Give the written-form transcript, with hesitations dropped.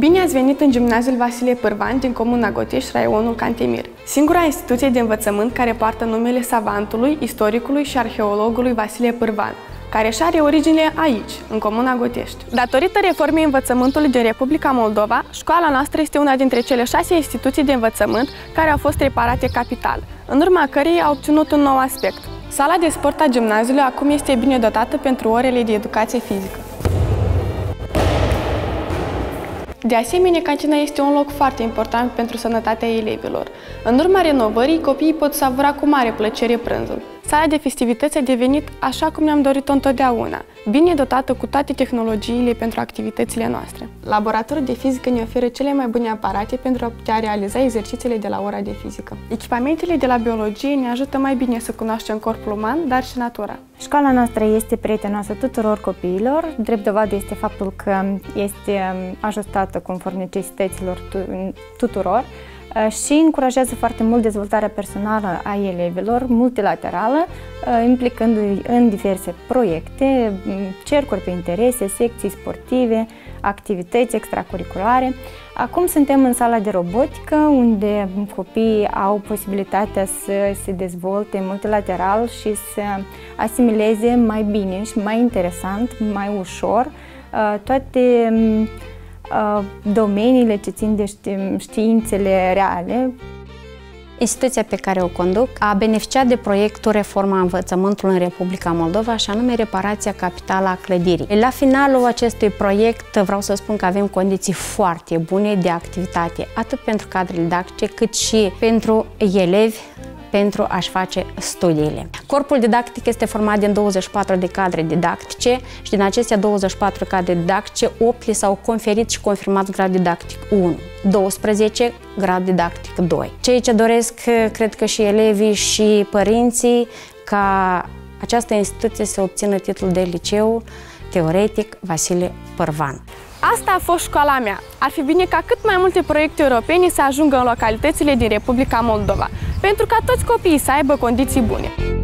Bine ați venit în Gimnaziul Vasile Pârvan din Comuna Gotești, raionul Cantemir, singura instituție de învățământ care poartă numele savantului, istoricului și arheologului Vasile Pârvan, care își are originile aici, în Comuna Gotești. Datorită reformei învățământului din Republica Moldova, școala noastră este una dintre cele 6 instituții de învățământ care au fost reparate capital, în urma cărei a obținut un nou aspect. Sala de sport a gimnaziului acum este bine dotată pentru orele de educație fizică. De asemenea, cantina este un loc foarte important pentru sănătatea elevilor. În urma renovării, copiii pot savura cu mare plăcere prânzul. Sala de festivități a devenit așa cum ne-am dorit-o întotdeauna, bine dotată cu toate tehnologiile pentru activitățile noastre. Laboratorul de fizică ne oferă cele mai bune aparate pentru a putea realiza exercițiile de la ora de fizică. Echipamentele de la biologie ne ajută mai bine să cunoaștem corpul uman, dar și natura. Școala noastră este prietenoasă tuturor copiilor. Drept dovadă este faptul că este ajustată conform necesităților tuturor și încurajează foarte mult dezvoltarea personală a elevilor, multilaterală, implicându-i în diverse proiecte, cercuri pe interese, secții sportive, activități extracurriculare. Acum suntem în sala de robotică, unde copiii au posibilitatea să se dezvolte multilateral și să asimileze mai bine și mai interesant, mai ușor toate domeniile ce țin de științele reale. Instituția pe care o conduc a beneficiat de proiectul Reforma învățământului în Republica Moldova, și anume reparația capitală a clădirii. La finalul acestui proiect vreau să spun că avem condiții foarte bune de activitate, atât pentru cadrele didactice, cât și pentru elevi, pentru a-și face studiile. Corpul didactic este format din 24 de cadre didactice și din acestea 24 cadre didactice, 8 li s-au conferit și confirmat grad didactic 1, 12 grad didactic 2. Ceea ce doresc, cred că și elevii și părinții, ca această instituție să obțină titlul de liceu teoretic Vasile Pârvan. Asta a fost școala mea. Ar fi bine ca cât mai multe proiecte europene să ajungă în localitățile din Republica Moldova, pentru ca toți copiii să aibă condiții bune.